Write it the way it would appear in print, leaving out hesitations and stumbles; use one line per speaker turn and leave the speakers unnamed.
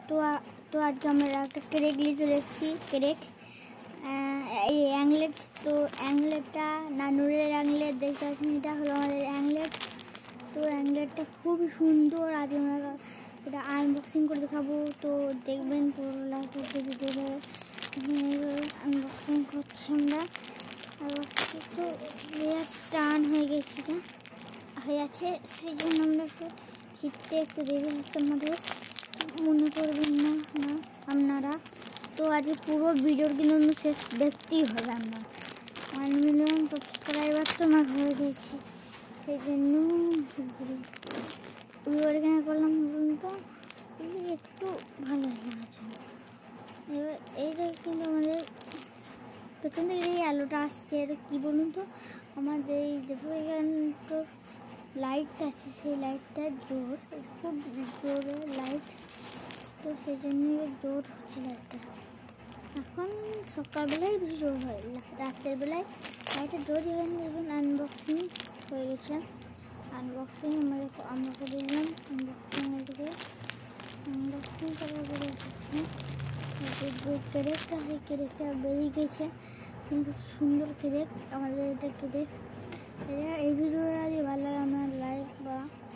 তো আজকে আমরা একটা ক্রেক নিয়ে চলে এসেছি। ক্রেক এই অ্যাংলেট, তো অ্যাংলেটটা নানুরের অ্যাংলেট দেখতে পাচ্ছেন, এটা হলো আমাদের অ্যাংলেট। তো অ্যাংলেটটা খুবই সুন্দর, আজকে আমরা এটা আনবক্সিং করে দেখাবো। তো দেখবেন পুরো লাইফ ভিডিওটা আনবক্সিং করছি আমরা। আর তো টান হয়ে গেছে, এটা হয়ে আছে, সেই জন্য আমরা একটু ছিটতে একটু দেরি হচ্ছে, আমাদের মনে করবেন না আপনারা। তো আজকে পুরো ভিডিওর কিন্তু শেষ দেখতেই হবে। আমরা 1 মিলিয়ন সাবস্ক্রাইবার তো আমার হয়ে গেছি, সেই জন্য এখানে করলাম তো একটু ভালো লাগছে। এবার এইটা কিন্তু আমাদের পেছন থেকে এই আলোটা আসছে, এটা কী বলুন তো, আমাদের এই দেখো এখানে তো লাইট আছে, সেই লাইটটা জোর, খুব জোরে লাইট, তো সেই জন্য জোর হচ্ছে লাইটটা। এখন সকালবেলায় বেশি জোর হয়, রাতের বেলায় লাইটের জোরই হয়নি। এখন আনবক্সিং হয়ে গেছে, আনবক্সিং আমরা করে দিলাম। আনবক্সিং করার পরে যে ক্রেকটা, সেই ক্রেকটা বেরিয়ে গেছে, কিন্তু সুন্দর ক্রেক আমাদের এটা ক্রেক। এই ভিডিওটা যদি ভালো লাগে আমার লাইক বা